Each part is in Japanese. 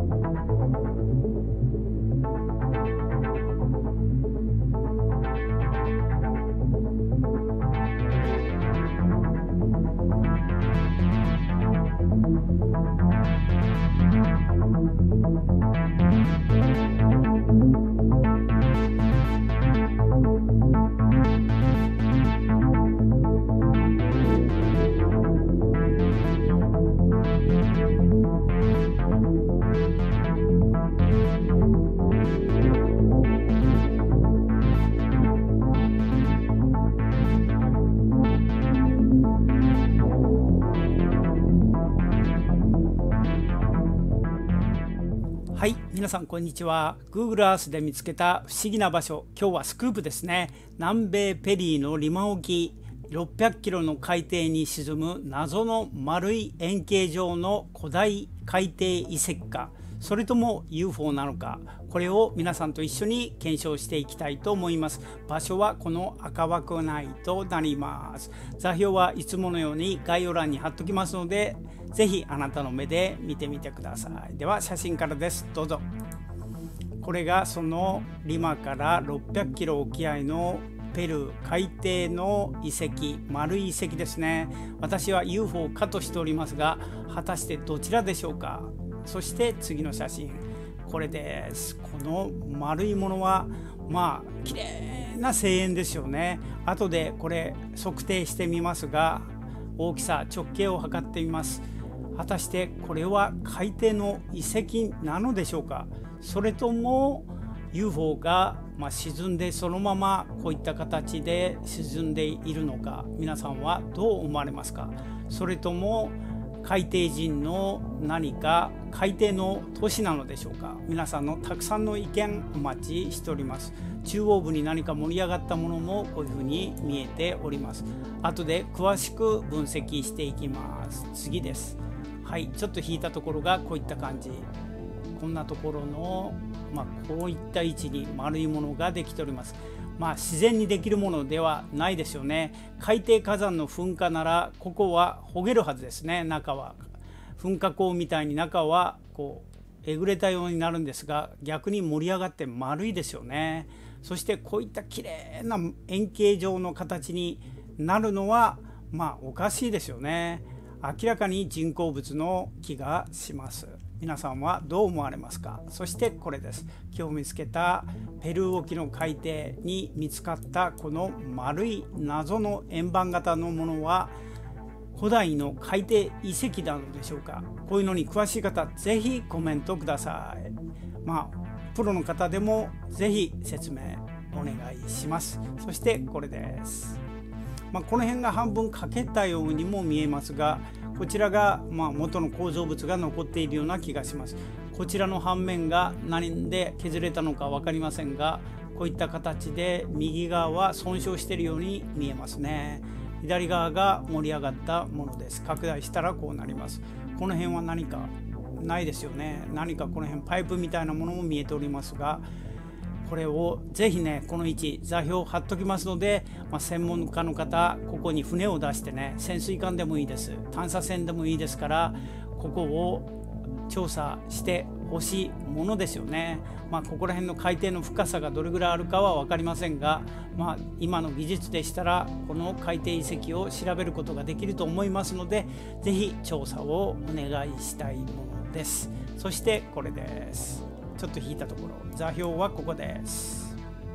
はい、皆さんこんにちは。 Google Earth で見つけた不思議な場所、今日はスクープですね。南米ペリーのリマ沖600キロの海底に沈む謎の丸い円形状の古代海底遺跡か、それとも UFO なのか、これを皆さんと一緒に検証していきたいと思います。場所はこの赤枠内となります。座標はいつものように概要欄に貼っときますので、ぜひあなたの目で見てみてください。では写真からです。どうぞ。これがそのリマから600キロ沖合のペルー海底の遺跡、丸い遺跡ですね。私は UFO かとしておりますが、果たしてどちらでしょうか。そして次の写真、これです。この丸いものは綺麗な声援ですよね。後でこれ測定してみますが、大きさ直径を測ってみます。果たしてこれは海底の遺跡なのでしょうか、それとも UFO が沈んでそのままこういった形で沈んでいるのか、皆さんはどう思われますか。それとも海底人の何か海底の都市なのでしょうか。皆さんのたくさんの意見お待ちしております。中央部に何か盛り上がったものもこういうふうに見えております。後で詳しく分析していきます。次です。はい、ちょっと引いたところがこういった感じ。こんなところの、こういった位置に丸いものができております。自然にできるものではないですよね。海底火山の噴火ならここは焦げるはずですね。中は噴火口みたいに中はこうえぐれたようになるんですが、逆に盛り上がって丸いですよね。そしてこういった綺麗な円形状の形になるのはおかしいですよね。明らかに人工物の気がします。皆さんはどう思われますか。そしてこれです。今日見つけたペルー沖の海底に見つかったこの丸い謎の円盤型のものは古代の海底遺跡なのでしょうか。こういうのに詳しい方、ぜひコメントください。プロの方でもぜひ説明お願いします。そしてこれです。この辺が半分欠けたようにも見えますが、こちらが元の構造物が残っているような気がします。こちらの半面が何で削れたのか分かりませんが、こういった形で右側は損傷しているように見えますね。左側が盛り上がったものです。拡大したらこうなります。この辺は何かないですよね。何かこの辺パイプみたいなものも見えておりますが、これをぜひね、この位置座標を貼っときますので、専門家の方、ここに船を出してね、潜水艦でもいいです、探査船でもいいですから、ここを調査してほしいものですよね。ここら辺の海底の深さがどれぐらいあるかは分かりませんが、今の技術でしたらこの海底遺跡を調べることができると思いますので、ぜひ調査をお願いしたいものです。そしてこれです。ちょっと引いたところ、座標はここです。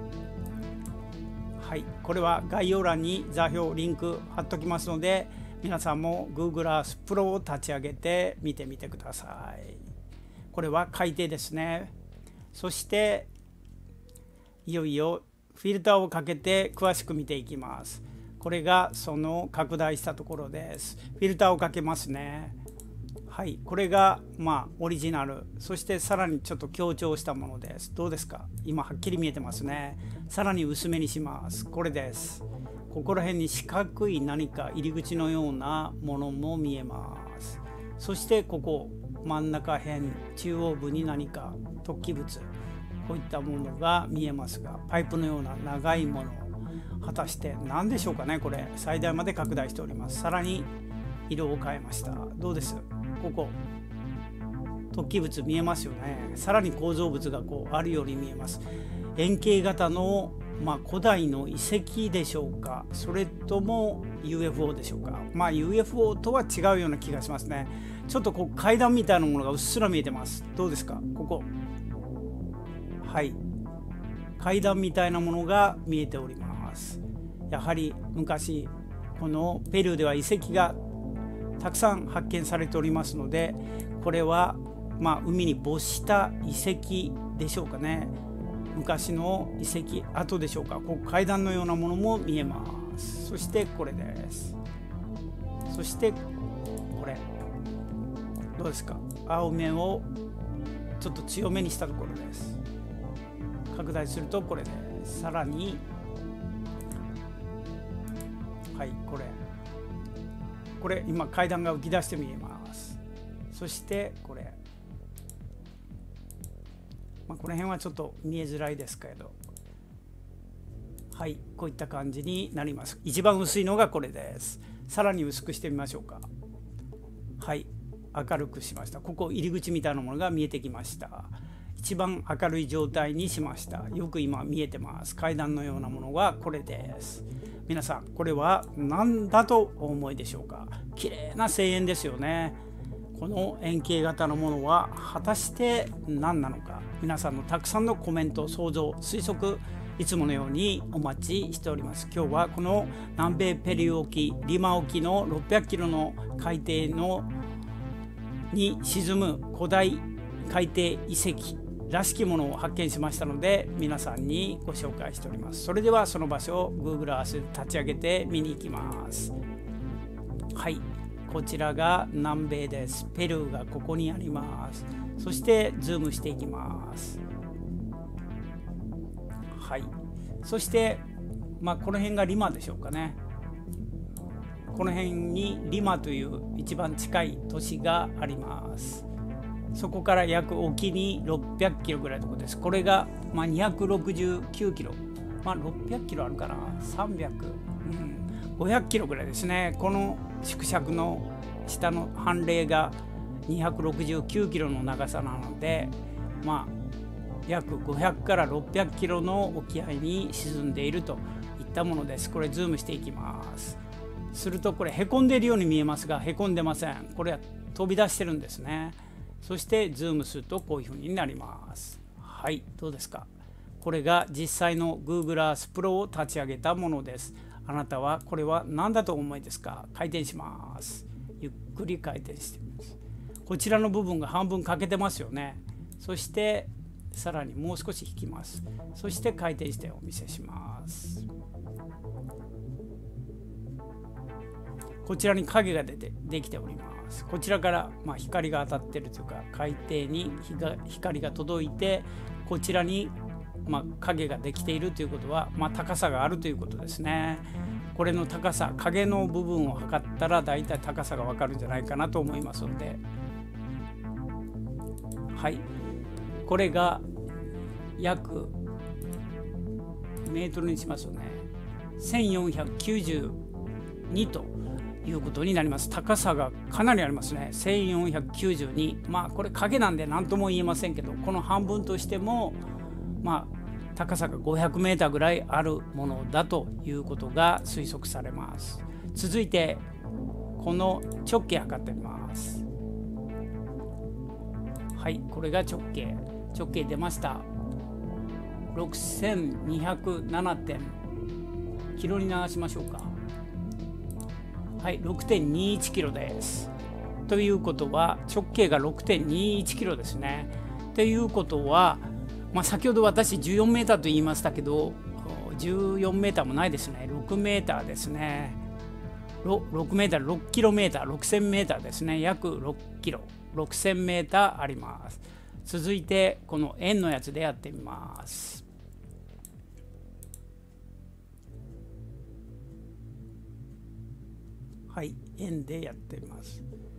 はい、これは概要欄に座標リンク貼っときますので、皆さんも Google Earth Pro を立ち上げて見てみてください。これは海底ですね。そしていよいよフィルターをかけて詳しく見ていきます。これがその拡大したところです。フィルターをかけますね。はい、これがオリジナル、そしてさらにちょっと強調したものです。どうですか。今はっきり見えてますね。さらに薄めにします。これです。ここら辺に四角い何か入り口のようなものも見えます。そしてここ真ん中辺、中央部に何か突起物、こういったものが見えますが、パイプのような長いもの、果たして何でしょうかね。これ最大まで拡大しております。さらに色を変えました。どうです。ここ突起物見えますよね。さらに構造物がこうあるように見えます。円形型の、古代の遺跡でしょうか、それとも UFO でしょうか。UFO とは違うような気がしますね。ちょっとこう階段みたいなものがうっすら見えてます。どうですか、ここ。はい、階段みたいなものが見えております。やはり昔このペルーでは遺跡がたくさん発見されておりますので、これは海に没した遺跡でしょうかね。昔の遺跡跡でしょうか。こう階段のようなものも見えます。そしてこれです。そしてこれどうですか。青目をちょっと強めにしたところです。拡大するとこれです。さらにはい、これ今階段が浮き出して見えます。そしてこれ、この辺はちょっと見えづらいですけれど、はい、こういった感じになります。一番薄いのがこれです。さらに薄くしてみましょうか。はい、明るくしました。ここ入り口みたいなものが見えてきました。一番明るい状態にしました。よく今見えてます。階段のようなものがこれです。皆さん、これは何だとお思いでしょうか。綺麗な庭園ですよね。この円形型のものは果たして何なのか、皆さんのたくさんのコメント、想像、推測、いつものようにお待ちしております。今日はこの南米ペルー沖、リマ沖の600キロの海底に沈む古代海底遺跡らしきものを発見しましたので、皆さんにご紹介しております。それではその場所を Google Earth で立ち上げて見に行きます。はい、こちらが南米です。ペルーがここにあります。そしてズームしていきます。はい、そしてこの辺がリマでしょうかね。この辺にリマという一番近い都市があります。そこから約沖に600キロぐらいのところです。これが269キロ、600キロあるかな、500キロぐらいですね。この縮尺の下の半径が269キロの長さなので、約500から600キロの沖合に沈んでいるといったものです。これズームしていきます。するとこれへこんでいるように見えますが、へこんでません。これは飛び出してるんですね。そしてズームするとこういうふうになります。はい、どうですか。これが実際の Google Earth Pro を立ち上げたものです。あなたはこれは何だとお思いですか。回転します。ゆっくり回転してみます。こちらの部分が半分欠けてますよね。そしてさらにもう少し引きます。そして回転してお見せします。こちらに影ができております。こちらから光が当たっているというか、海底に光が届いて、こちらに影ができているということは、高さがあるということですね。これの高さ、影の部分を測ったらだいたい高さがわかるんじゃないかなと思いますので、はい、これが約メートルにしますよね。1492ということになります。高さがかなりありますね。1492。これ影なんで何とも言えませんけど、この半分としても高さが500メーターぐらいあるものだということが推測されます。続いてこの直径測ってみます。はい、これが直径出ました。6207点キロに流しましょうか。はい、6.21 キロです。ということは直径が 6.21 キロですね。ということは、先ほど私14メーターと言いましたけど、14メーターもないですね。6メーターですね。6メーター、6キロメーター、6000メーターですね。約6キロ、6000メーターあります。続いてこの円のやつでやってみます。はい、円でやってみます。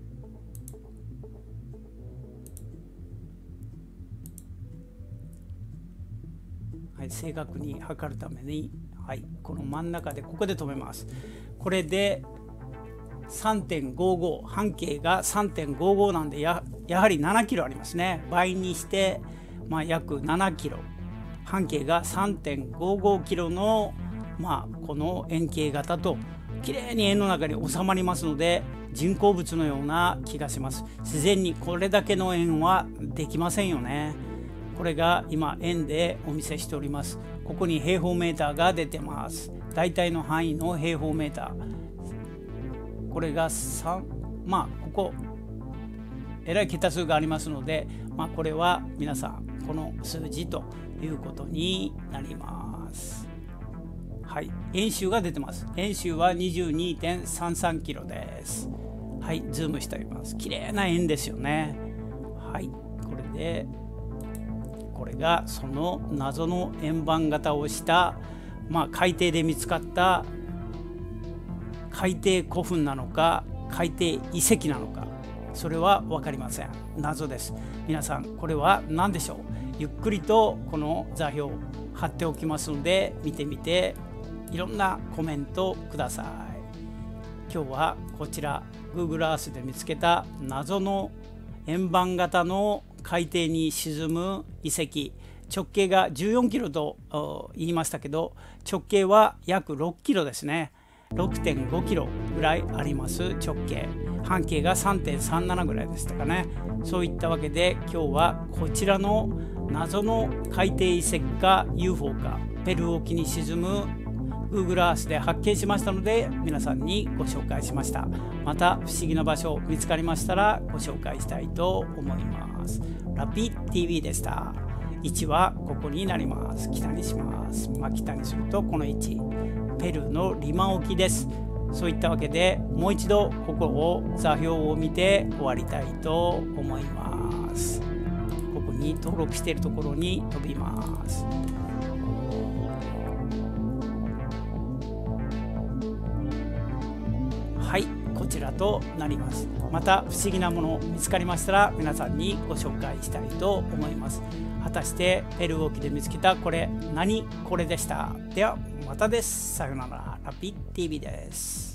はい、正確に測るために、はい、この真ん中でここで止めます。これで 3.55 半径が 3.55 なんでやはり7キロありますね。倍にして、約7キロ、半径が 3.55 キロの、この円形型ときれいに円の中に収まりますので、人工物のような気がします。自然にこれだけの円はできませんよね。これが今円でお見せしております。ここに平方メーターが出てます。大体の範囲の平方メーター、これが3、ここえらい桁数がありますので、これは皆さんこの数字ということになります。はい、円周が出てます。円周は 22.33 キロです。はい、ズームしております。綺麗な円ですよね。はい、これでこれがその謎の円盤型をした、海底で見つかった海底古墳なのか海底遺跡なのか、それは分かりません。謎です。皆さんこれは何でしょう。ゆっくりとこの座標を貼っておきますので、見てみていろんなコメントください。今日はこちら Google Earth で見つけた謎の円盤型の海底に沈む遺跡、直径が14キロと言いましたけど、直径は約6キロですね。6.5 キロぐらいあります。直径、半径が 3.37 ぐらいでしたかね。そういったわけで今日はこちらの謎の海底遺跡か UFO かペルー沖に沈む Google Earth で発見しましたので、皆さんにご紹介しました。また不思議な場所見つかりましたらご紹介したいと思います。ラピ TV でした。位置はここになります。北にします。北にするとこの位置、ペルーのリマ沖です。そういったわけでもう一度ここを座標を見て終わりたいと思います。ここに登録しているところに飛びます。はい、こちらとなります。また不思議なもの見つかりましたら皆さんにご紹介したいと思います。果たしてペルー沖で見つけたこれ何これでした。ではまたです。さようなら。ラピ TV です。